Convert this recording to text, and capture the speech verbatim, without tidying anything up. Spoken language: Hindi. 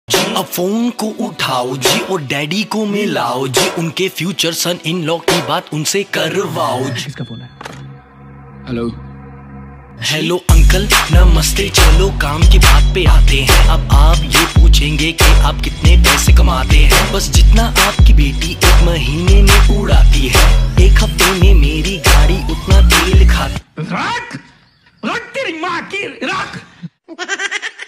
जी अब फोन को उठाओ जी और डैडी को मिलाओ जी, उनके फ्यूचर सन इन लॉ की बात उनसे करवाओ जी। किसका फोन है? हेलो हेलो अंकल नमस्ते, चलो काम की बात पे आते हैं। अब आप ये पूछेंगे कि आप कितने पैसे कमाते हैं, बस जितना आपकी बेटी एक महीने में उड़ाती है, एक हफ्ते में मेरी गाड़ी उतना तेल खाती। रख रख तेरी माँ की रख।